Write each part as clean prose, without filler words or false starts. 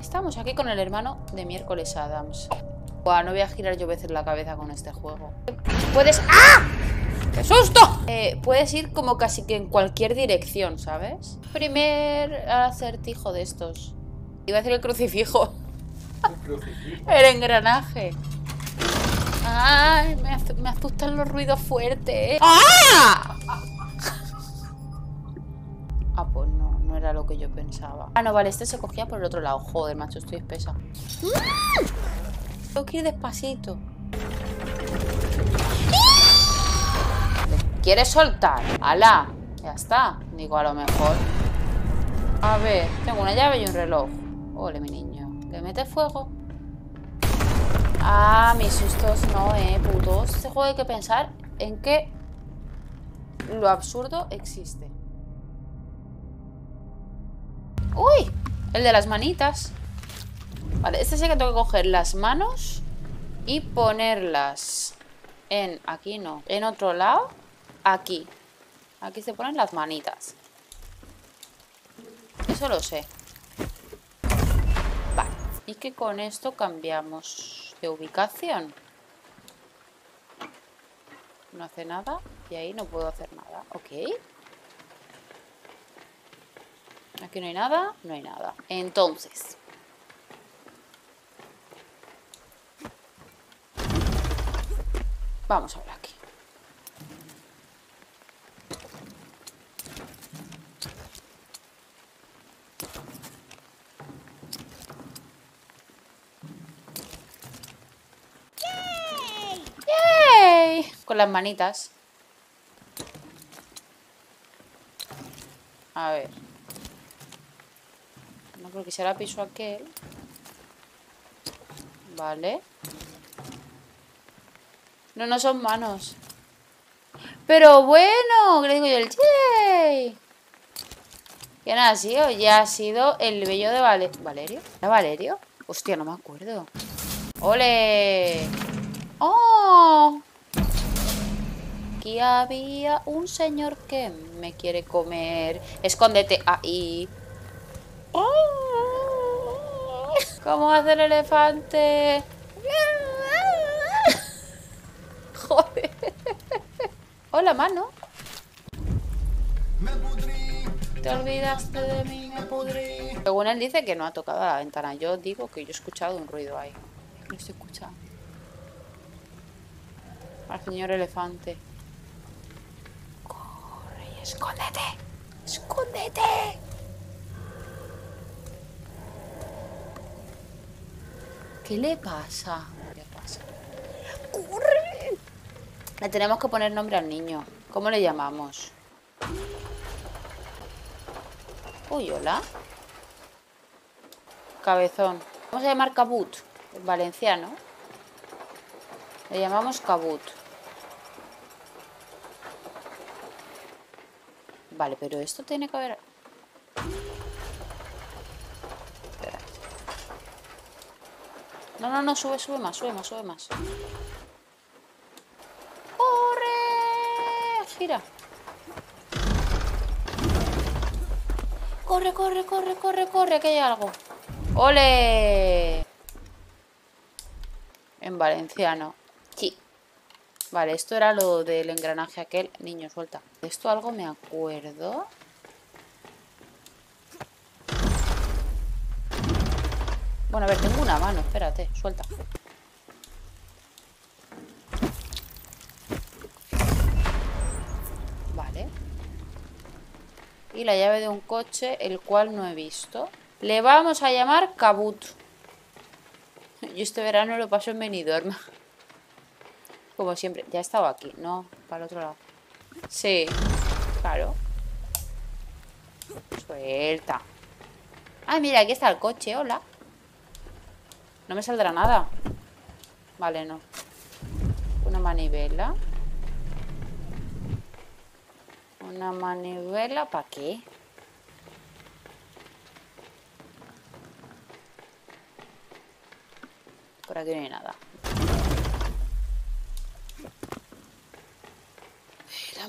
Estamos aquí con el hermano de Miércoles Adams. Buah, no voy a girar yo veces la cabeza con este juego. Puedes... ¡Ah! ¡Qué susto! Puedes ir como casi que en cualquier dirección, ¿sabes? Primer acertijo de estos. Iba a decir el crucifijo. ¿El crucifijo? El engranaje. Ay, me asustan los ruidos fuertes. ¡Ah! Ah, pues no era lo que yo pensaba. Ah, no, vale, este se cogía por el otro lado. Joder, macho, estoy espesa. Tengo que ir despacito. ¿Quieres soltar? ¡Hala! Ya está. Digo, a lo mejor. A ver, tengo una llave y un reloj. Ole, mi niño. ¿Le metes fuego? Ah, mis sustos no, putos. Este juego hay que pensar en que lo absurdo existe. ¡Uy! El de las manitas. Vale, este sí que tengo que coger las manos y ponerlas en... Aquí no. En otro lado. Aquí. Aquí se ponen las manitas. Eso lo sé. Vale. Y que con esto cambiamos de ubicación. No hace nada. Y ahí no puedo hacer nada. Ok. Aquí no hay nada. No hay nada. Entonces... vamos a ver aquí. ¡Yay! Con las manitas. A ver. No creo que será piso aquel. Vale. No, no son manos. Pero bueno, que le digo yo el yay. ¿Quién ha sido? Ya ha sido el bello de Valerio. ¿Era Valerio? Hostia, no me acuerdo. ¡Ole! ¡Oh! Aquí había un señor que me quiere comer. Escóndete ahí. ¿Cómo hace el elefante? Joder. Hola, mano. Me pudrí. Te olvidaste de mí, me pudrí. Según él dice que no ha tocado a la ventana. Yo digo que yo he escuchado un ruido ahí. Lo estoy escuchando. Al señor elefante. Corre y escóndete. ¡Escóndete! ¿Qué le pasa? ¿Qué le pasa? ¡Corre! Le tenemos que poner nombre al niño. ¿Cómo le llamamos? Uy, hola. Cabezón. Vamos a llamar Cabut. En valenciano. Le llamamos Cabut. Vale, pero esto tiene que haber... Espera. No, sube más. ¡Corre! Gira. Corre, que hay algo. ¡Ole! En valenciano. Sí. Vale, esto era lo del engranaje aquel. Niño, suelta. De esto algo me acuerdo. Bueno, a ver, tengo una mano. Espérate, suelta. Vale. Y la llave de un coche, el cual no he visto. Le vamos a llamar Cabut. Yo este verano lo paso en Benidorm. Como siempre. Ya he estado aquí, no, para el otro lado. Sí, claro. Suelta. Ay, mira, aquí está el coche, hola. No me saldrá nada. Vale, no. Una manivela. Una manivela, ¿para qué? Por aquí no hay nada. La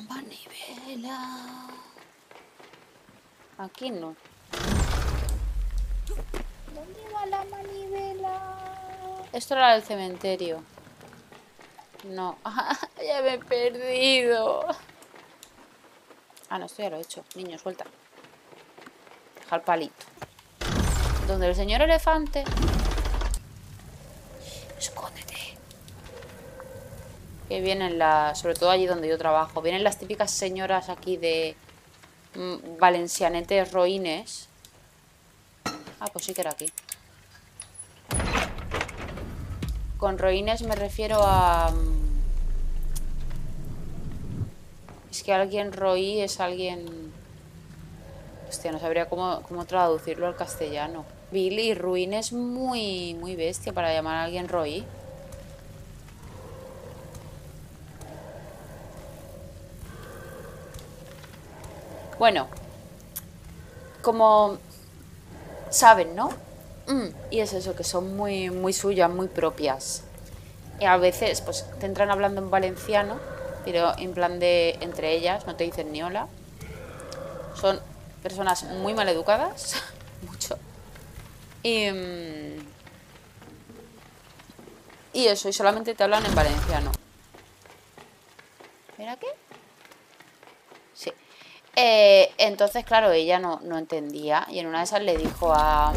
manivela. Aquí no. ¿Dónde va la manivela? Esto era el cementerio. No. Ya me he perdido. Ah, no, esto ya lo he hecho. Niño, suelta. Deja el palito. ¿Dónde el señor elefante? Escóndete. Que vienen las... Sobre todo allí donde yo trabajo. Vienen las típicas señoras aquí de... valencianetes roines. Ah, pues sí que era aquí. Con roines me refiero a... Es que alguien roí es alguien... Hostia, no sabría cómo traducirlo al castellano. Billy Ruin es muy bestia para llamar a alguien roí. Bueno, como saben, ¿no? Y es eso, que son muy suyas, muy propias. Y a veces, pues, te entran hablando en valenciano, pero en plan de entre ellas, no te dicen ni hola. Son personas muy mal educadas, mucho. Y eso, y solamente te hablan en valenciano. ¿Era qué? Sí. Entonces, claro, ella no entendía. Y en una de esas le dijo a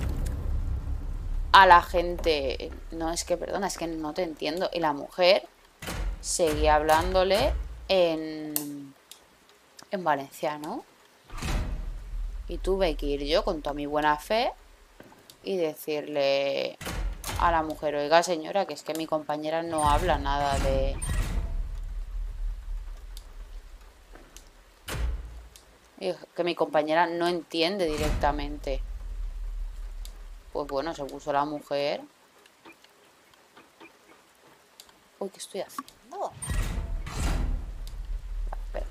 la gente, no, es que, perdona, es que no te entiendo. Y la mujer seguía hablándole en valenciano. Y tuve que ir yo con toda mi buena fe y decirle a la mujer, oiga señora, que es que mi compañera no habla nada de... que mi compañera no entiende directamente. Pues bueno, se puso la mujer. Uy, ¿qué estoy haciendo? Espera.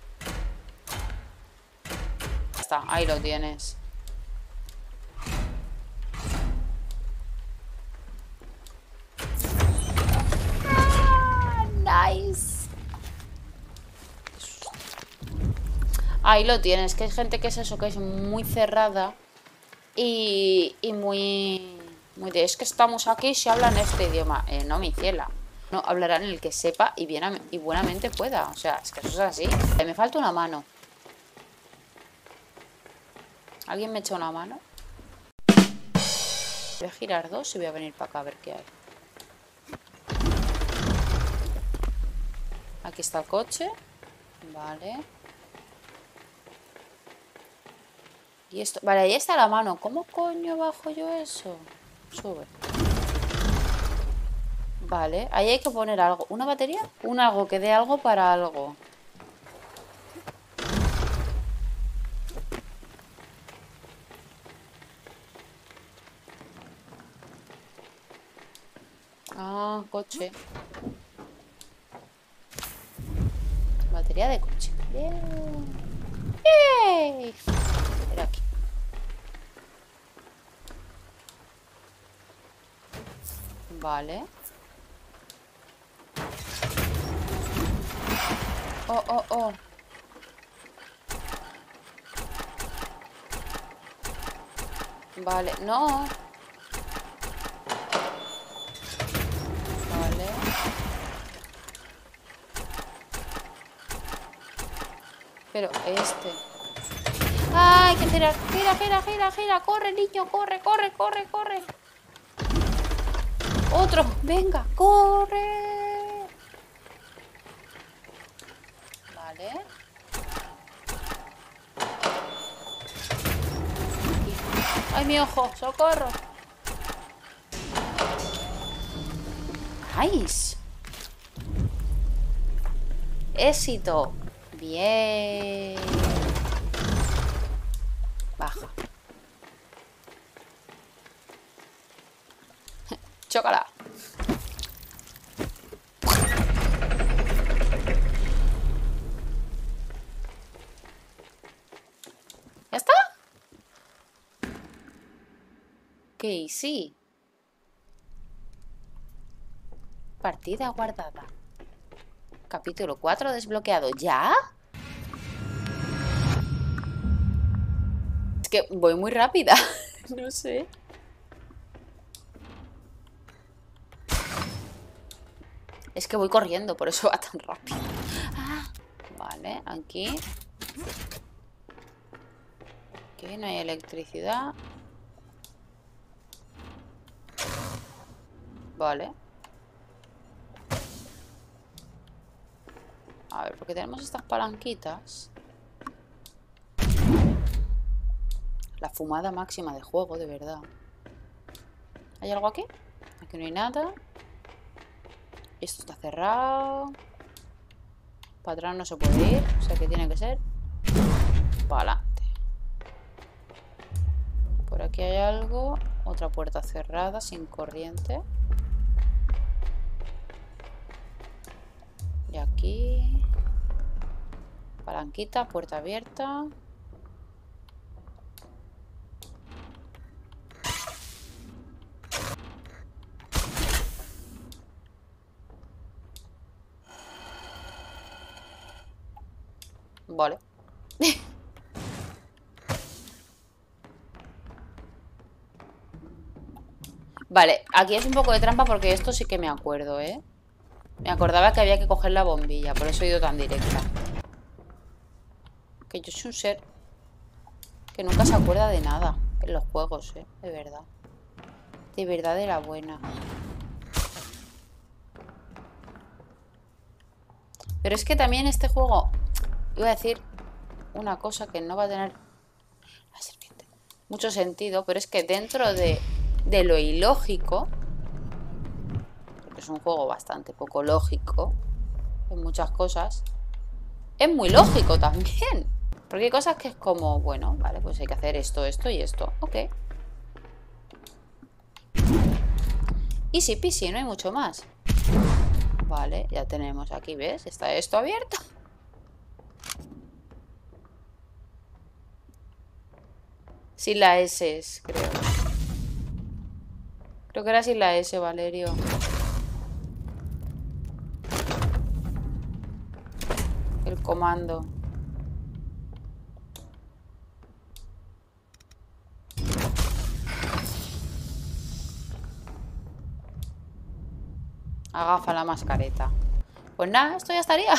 Ya está, ahí lo tienes. Nice. Ahí lo tienes, que hay gente que es eso, que es muy cerrada y muy de, es que estamos aquí si hablan este idioma. No, mi ciela. No, hablarán el que sepa y buenamente pueda. O sea, es que eso es así. Me falta una mano. ¿Alguien me echa una mano? Voy a girar dos y voy a venir para acá a ver qué hay. Aquí está el coche. Vale. Y esto... Vale, ahí está la mano. ¿Cómo coño bajo yo eso? Sube. Vale, ahí hay que poner algo. ¿Una batería? Un algo que dé algo para algo. Ah, coche. Batería de coche. Bien. ¡Ey! Era aquí. Vale. Oh, oh, oh. Vale, no. Vale. Pero este... ¡Ay, que girar! ¡Gira, gira, gira, gira! ¡Corre, niño! ¡Corre, corre, corre, corre! ¡Otro! ¡Venga! ¡Corre! Vale. ¡Ay, mi ojo! ¡Socorro! ¡Nice! ¡Éxito! Bien. Baja. Chócala. ¿Ya está? Ok, sí. Partida guardada. Capítulo 4 desbloqueado. ¿Ya? Es que voy muy rápida. No sé. Es que voy corriendo, por eso va tan rápido. Ah, vale, aquí. Aquí no hay electricidad. Vale. A ver, porque tenemos estas palanquitas. La fumada máxima de juego, de verdad. ¿Hay algo aquí? Aquí no hay nada. Esto está cerrado. Para atrás no se puede ir. O sea que tiene que ser para adelante. Por aquí hay algo. Otra puerta cerrada, sin corriente. Y aquí... palanquita, puerta abierta. Vale. Vale, aquí es un poco de trampa porque esto sí que me acuerdo, ¿eh? Me acordaba que había que coger la bombilla, por eso he ido tan directa. Que yo soy un ser que nunca se acuerda de nada en los juegos, ¿eh? De verdad. De verdad de la buena. Pero es que también este juego... Iba a decir una cosa que no va a tener... La serpiente. Mucho sentido, pero es que dentro de lo ilógico... Porque es un juego bastante poco lógico en muchas cosas... Es muy lógico también. Porque hay cosas que es como... Bueno, vale, pues hay que hacer esto, esto y esto. Ok. Easy peasy, no hay mucho más. Vale, ya tenemos aquí, ¿ves? Está esto abierto. Sin la S, creo. Creo que era sin la S, Valerio. El comando. Agafa la mascareta. Pues nada, esto ya estaría.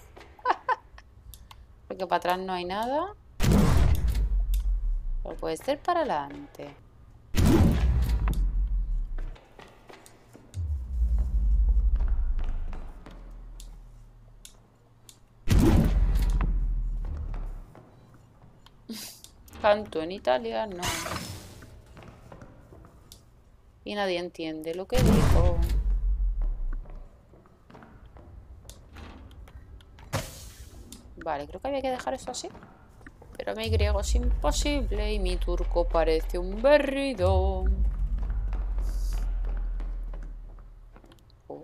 Porque para atrás no hay nada. Pero puede ser para adelante. Canto en italiano. Y nadie entiende lo que dijo. Vale, creo que había que dejar esto así. Pero mi griego es imposible y mi turco parece un berrido. Oh.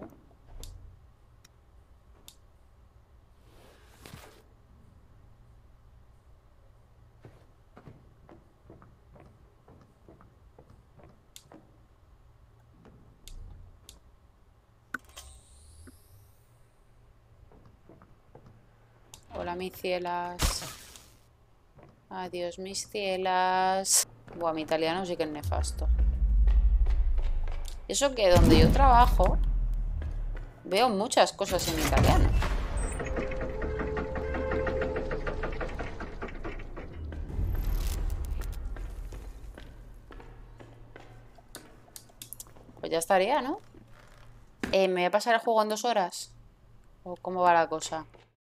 Hola, mis cielas. Adiós, mis cielas. Buah, mi italiano sí que es nefasto. Eso que donde yo trabajo veo muchas cosas en italiano. Pues ya estaría, ¿no? ¿Me voy a pasar el juego en 2 horas? ¿O cómo va la cosa?